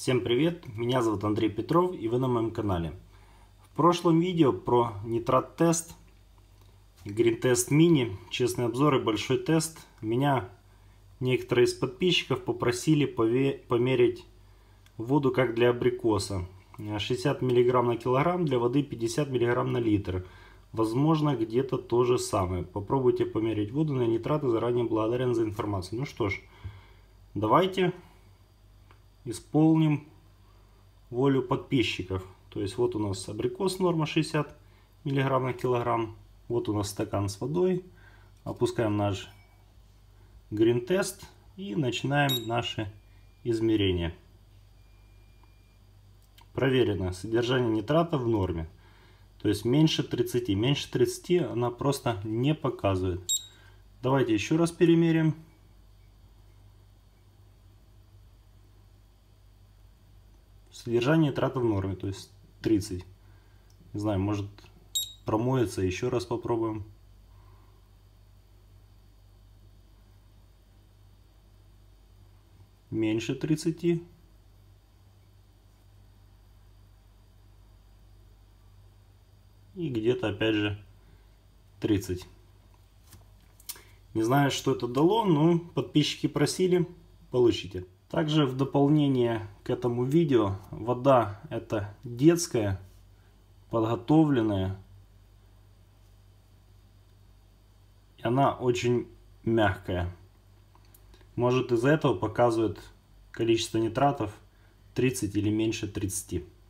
Всем привет, меня зовут Андрей Петров и вы на моем канале. В прошлом видео про нитрат-тест, Green-Test Mini, честный обзор и большой тест, меня некоторые из подписчиков попросили померить воду как для абрикоса. 60 мг на килограмм, для воды 50 мг на литр. Возможно, где-то то же самое. Попробуйте померить воду на нитраты, заранее благодарен за информацию. Ну что ж, давайте исполним волю подписчиков. То есть вот у нас абрикос, норма 60 мг на килограмм. Вот у нас стакан с водой. Опускаем наш Green-Test и начинаем наши измерения. Проверено содержание нитрата в норме. То есть меньше 30. Меньше 30 она просто не показывает. Давайте еще раз перемерим. Содержание нитрата в норме, то есть 30. Не знаю, может промоется, еще раз попробуем. Меньше 30. И где-то опять же 30. Не знаю, что это дало, но подписчики просили, получите. Также в дополнение к этому видео, вода это детская, подготовленная. И она очень мягкая. Может, из-за этого показывает количество нитратов 30 или меньше 30.